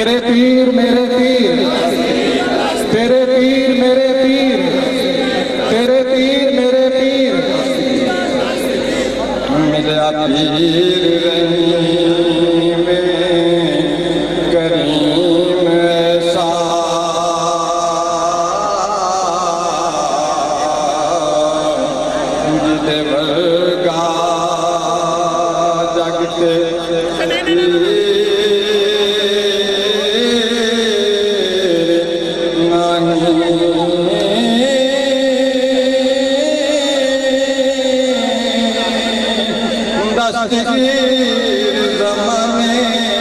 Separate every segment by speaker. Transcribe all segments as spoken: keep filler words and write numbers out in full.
Speaker 1: तेरे पीर मेरे पीर, तेरे पीर मेरे पीर, तेरे पीर मेरे पीर।
Speaker 2: मिला पीर रहीम करीम ऐसा, जिते वर्गा जगते दस्तगीर ज़माने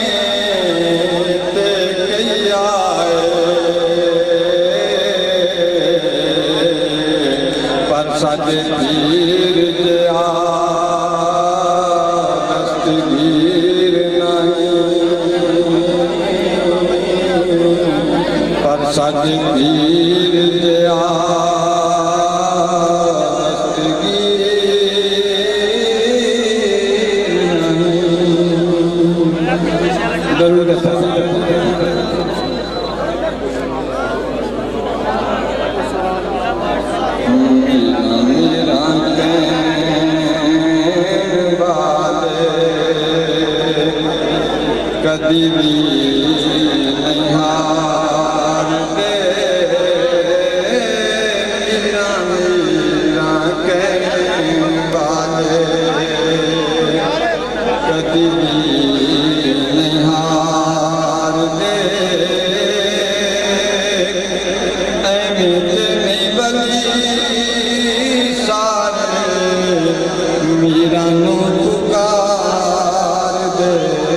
Speaker 2: ते कई आए, पर साडे पीर जिहा दस्तगीर नहीं, पर साडे पीर जिहा कदी भी नहीं हारते, मीरा मीरा कहने वाले कदी भी नहीं हारते। ऐमें नहीं बली सारे मीरा नू पुकार दे,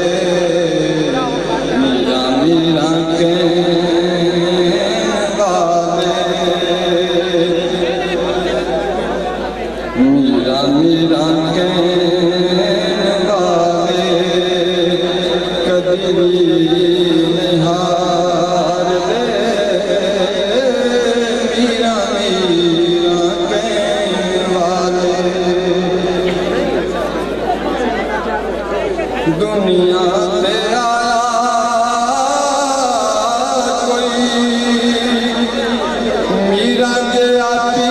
Speaker 2: मीरा मीरा कहने वाले कदी नहीं हारते, मीरा मीरा कहने वाले। दुनिया पे आया कोई मीरा के आती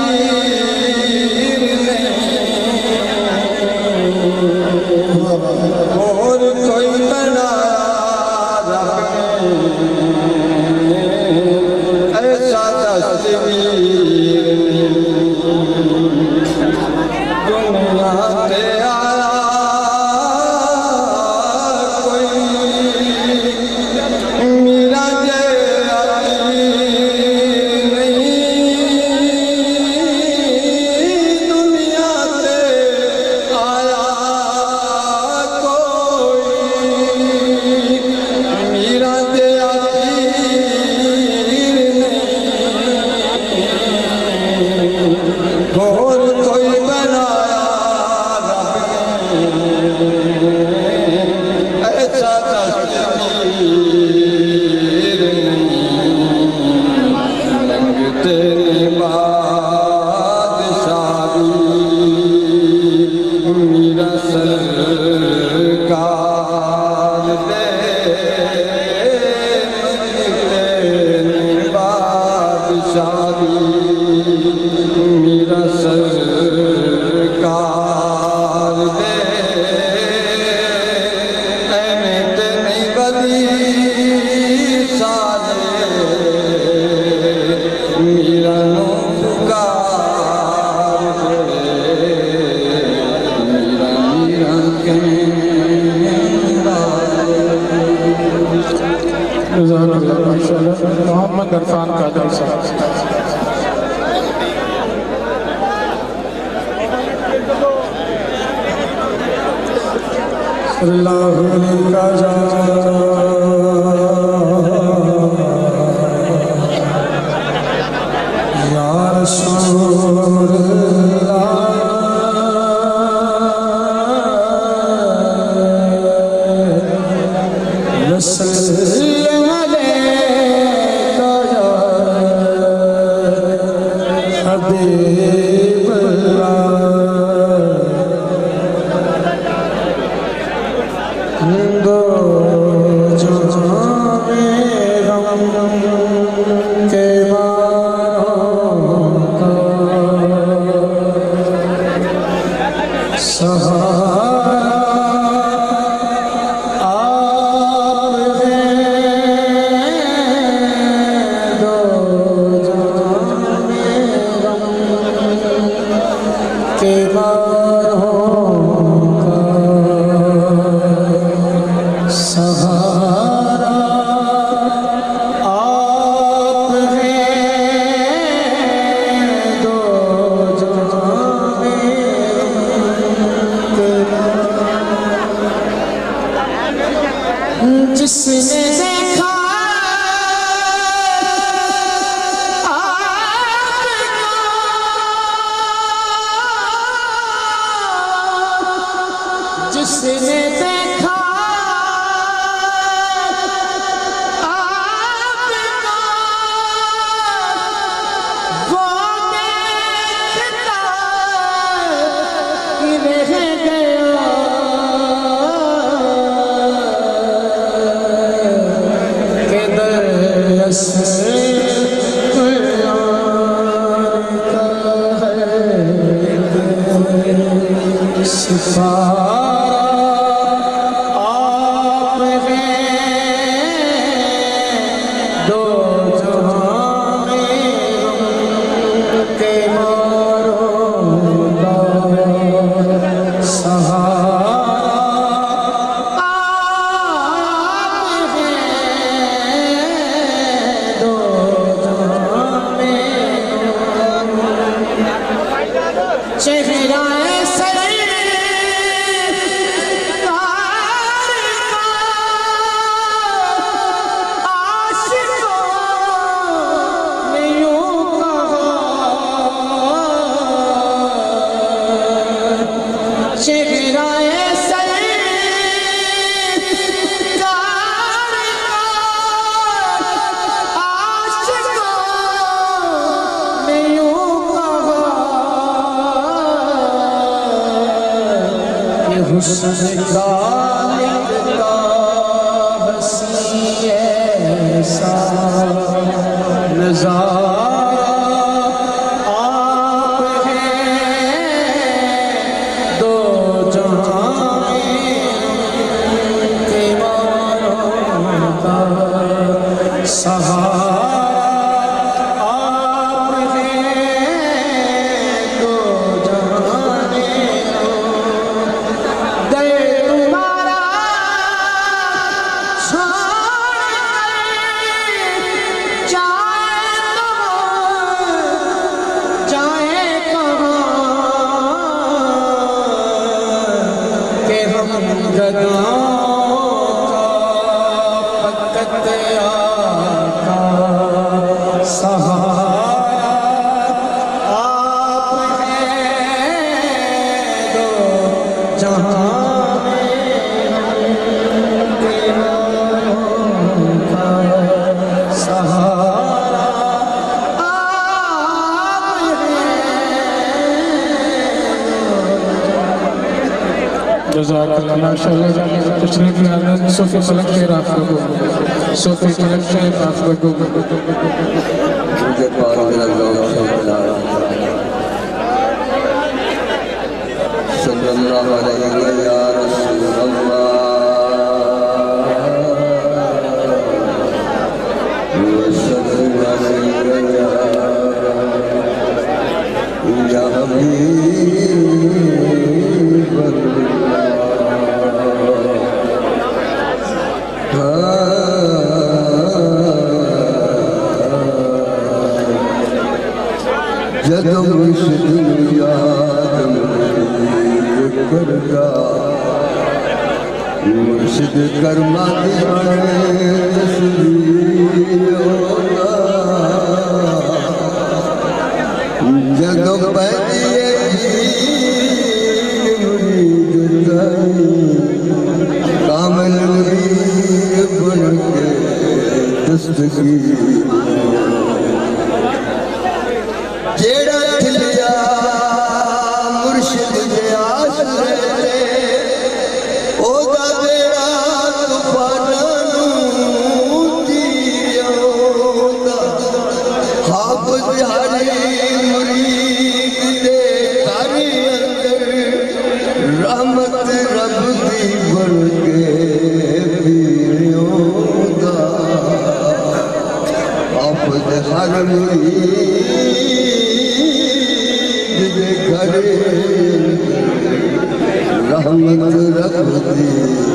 Speaker 2: और कोई बनाया ऐसा तस्वीर दुनिया पे आया कोई मीरा के आती नहीं, दुनिया पे आया मीरा दे और कोई बनाया ऐसा तस्वीर लगते बादशाही मीरा सरकार दे, मीरा सरकार दे, ऐमें ते नहीं बदी सारे मीरा नू पुकार दे, मीरा मीरा कहने वाले।
Speaker 1: मोहम्मद इरफान कादरी साहब। अल्लाह या रसूल
Speaker 2: दो
Speaker 3: जिसने देखा आपको, जिसने देखा आपको, वो देखता ही रह गया। आप हैं दो जहां में के मारों का सहारा। आप हैं दो जहां में चेहरा हुस्न का लिखता हसी ऐसा नज़ारा। आप हैं दो जहां के मारों का सहारा।
Speaker 1: माशाअल्लाह तशरीफ लाना सोफे फलक शेर आप लोगों को सोफे फलक शेर आप लोगों को
Speaker 2: मुझे पार मेरा लोग सल्लल्लाहु अलैहि या रसूल अल्लाह सल्लल्लाहु अलैहि या हबीब जदों मुर्शिद याद करदा मुर्शिद कर्मा दी बने तस्वीर होना। जदों पैदी मुरीद ताई कामिल मुरीद बन के दस्तगीर जेड़ा खिलिया मुर्शिद दे आसरे ओदा बेड़ा तूफानां नूं चीरिया। हाफिज़ हरी मुरीद दे घर अंदर हिम्मत रखती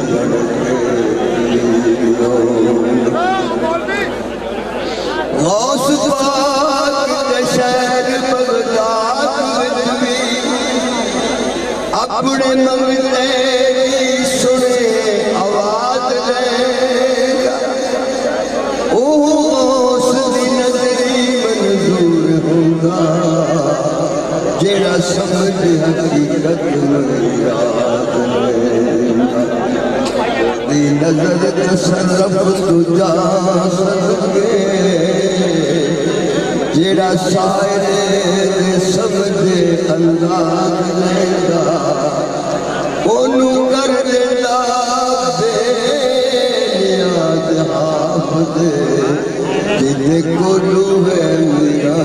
Speaker 2: गौस पाक दे शहर बगदाद विच भी अपने मंगते की सुने आवाज लेगा उस दी नजरी मंजूर होगा जेड़ा समझ हकीकत याद दी नजर तसरफ तुझा सदके जेड़ा शायरे दे समझे अंदाज लेगा ओनू कर देता बेनियाज हाफिज़ जिदे कोलू है मेरा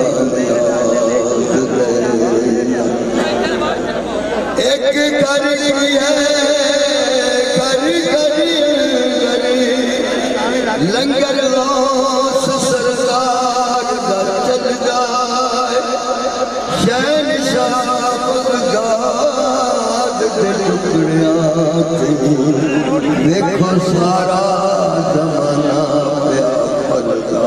Speaker 2: एक कर है कर करी लंगर लौस सरकार दा चल जाए शहनशाह बगदाद दे टुकड़ियां देखो सारा जमाना पिया पलदा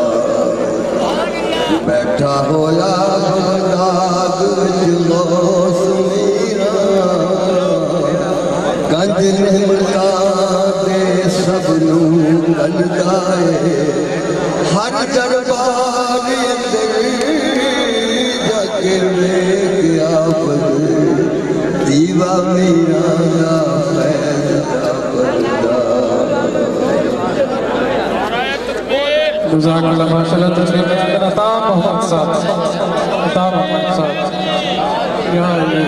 Speaker 2: बैठा होया बगदाद विच गौस मीरा गंज निमता दे सबनू गलदाए हर दरबार अंदर जाके गया दीवा मीरा दा फैज़ दा पर्दा
Speaker 1: जज़ाकल्लाह माशाअल्लाह तशरीफ ले आकर अता मोहम्मद साहब अता मोहम्मद साहब या अल्लाह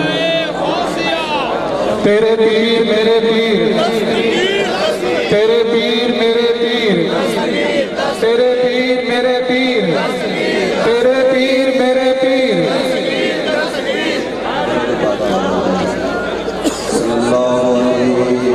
Speaker 1: तेरे पीर मेरे पीर तेरे पीर मेरे पीर तेरे पीर मेरे पीर तेरे पीर मेरे पीर
Speaker 2: सल्लल्लाहु अलैहि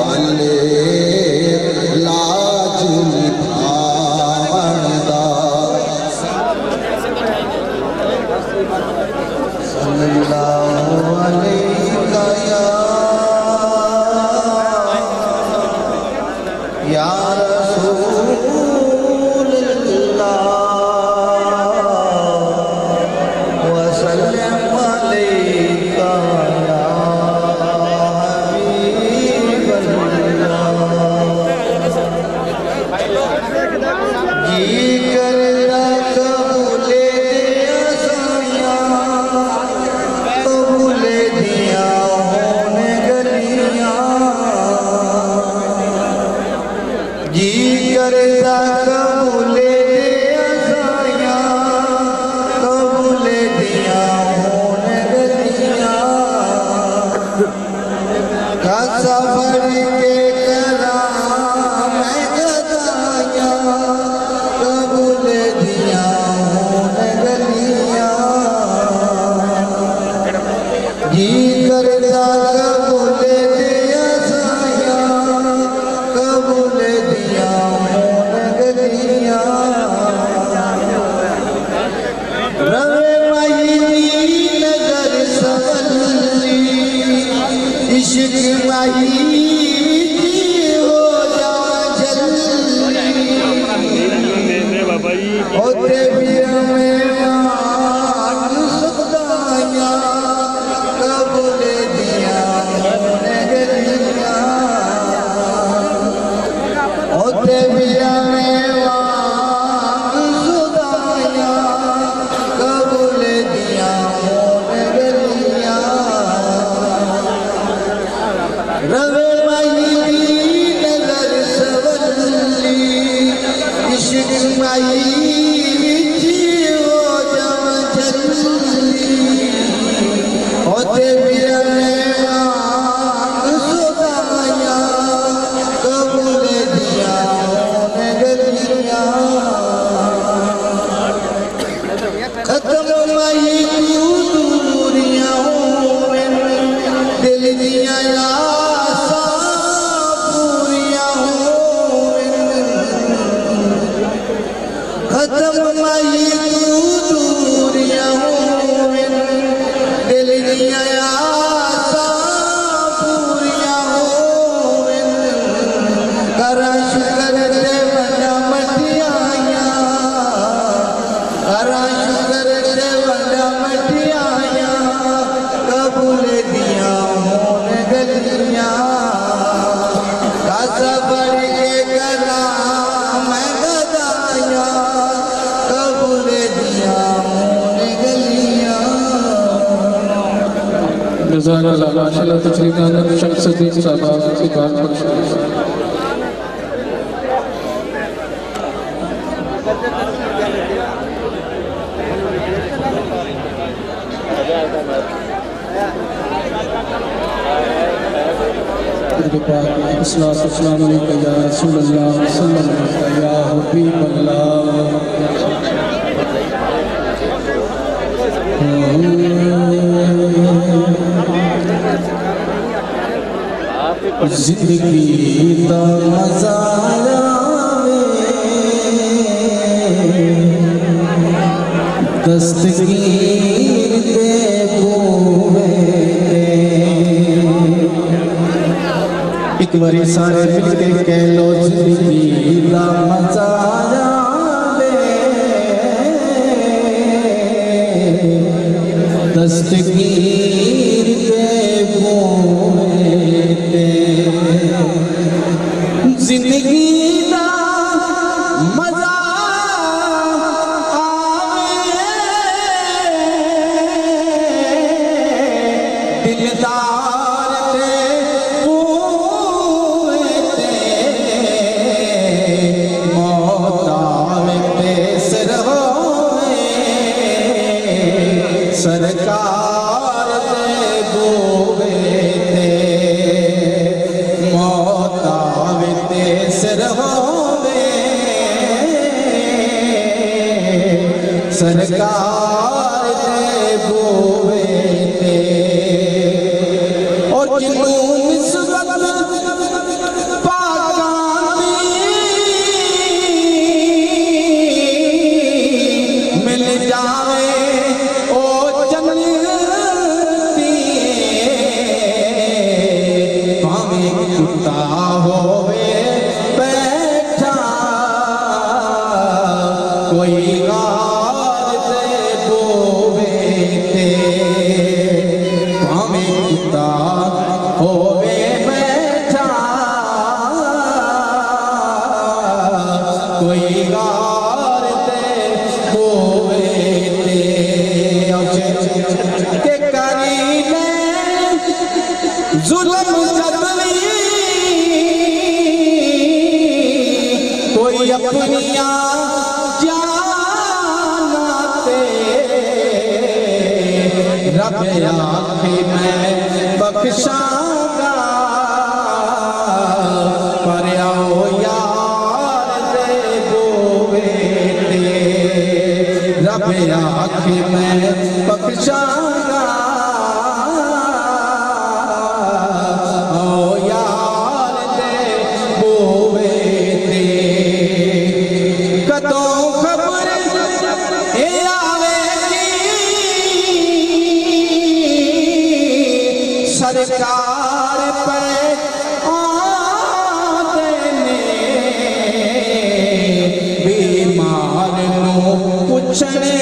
Speaker 3: वाले लाज निभावंदा सल्लल्लाहु अलैका या रसूल अल्लाह वसल्लम अलैका या हबीब अल्लाह जी करदा कबूले दिया कबूले दिया होने गलियां जी करदा कबूले दिया कबूले दिया होने गलियां खासा भर के करा मैं गदाया कबूले दिया होने गलियां जी करदा कबूले दिया साया कबूले दिया होने गलियां रवे माही नजर सवली इश्क माही हो जा जल्दी होते भी हमें मान सदाया कबूले दिया होने गलियां होते भी हमें मान सदाया कबूले दिया होने गलियां रवे माही नजर सवली इश्क माही हो जा जल्दी होते भी हमें मान सदाया कबूले दिया होने गलियां खत्म माही तू दूरियां होवे दिल दिया आसा पूरियां होवे खत्म माही तू दूरियां होवे दिल दिया आसा पूरियां होवे करा शुक्र ते वड्डा मटियाया करा शुक्र ते वड्डा मटियाया कबूले दिया होने गलियां खासा भर के करा मैं गदाया कबूले दिया होने गलियां
Speaker 1: जज़ाकल्लाह माशाअल्लाह तशरीफ लाने शमसुद्दीन साहब की बात पर अस्सलाम वालेकुम या रसूल अल्लाह सल्लल्लाहु अलैहि या हबीब अल्लाह
Speaker 3: जिंदगी दा मजा दस्तगीर दे पूवे एक बारी सारे मिल के कह लो जिंदगी दा मजा दस्तगीर दे पूवे जिंदगी दा मजा दिलदार ते पूए ते मौत आवे ते सिर होवे सरकार ते बोवे ते मौत आवे ते सिर होवे सरकार ते बोवे और जिन्हों निस्बत दुनिया जानते रब आखे मैं बख्शांगा पर आओ यार दे दो बेटे रब आखे मैं बख्शांगा आओ यार दे दो बेटे कदों खबर ए आवेगी सरकार पे आते ने बीमार नू पुछने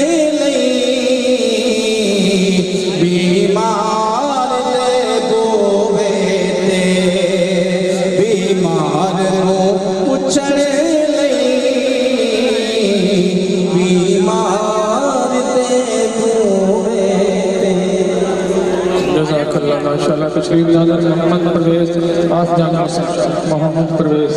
Speaker 3: बीमार दे दो बेटे बीमार नू पुछने बीमार दे दो बेटे।
Speaker 1: जज़ाकल्लाह माशाअल्लाह। तशरीफ लाना मोहम्मद परवेज आप जाना मोहम्मद परवेज।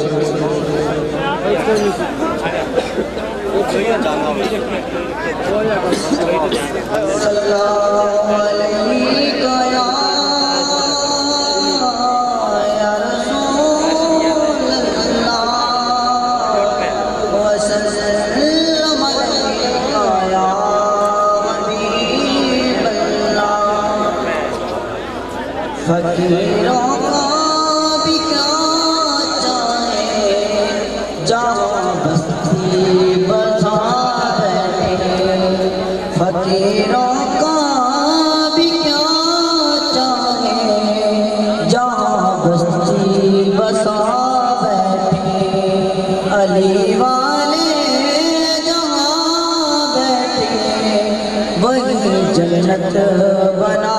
Speaker 4: फकीरों का भी क्या चाहे जहाँ बस्ती बसा बैठे फकीरों का भी क्या चाहे जहाँ बस्ती बसा बैठे अली वाले जहाँ बैठे वही जन्नत बना